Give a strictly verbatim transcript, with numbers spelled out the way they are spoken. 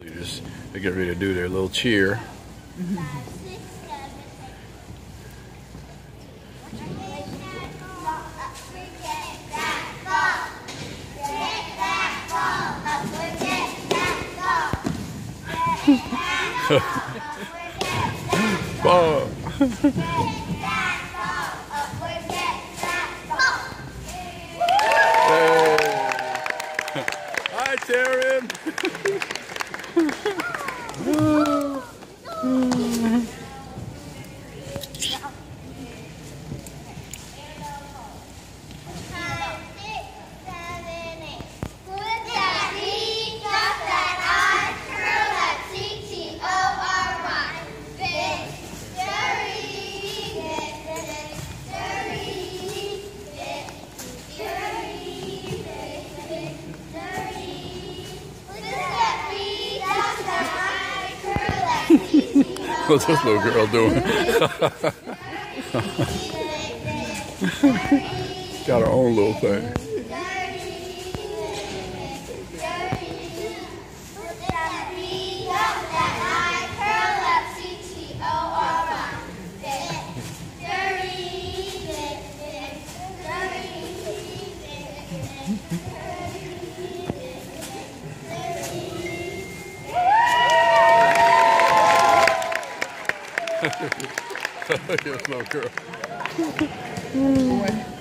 They just they get ready to do their little cheer. Ball. Hi, Taryn. What's this little girl doing? Got her own little thing. Yes, little girl.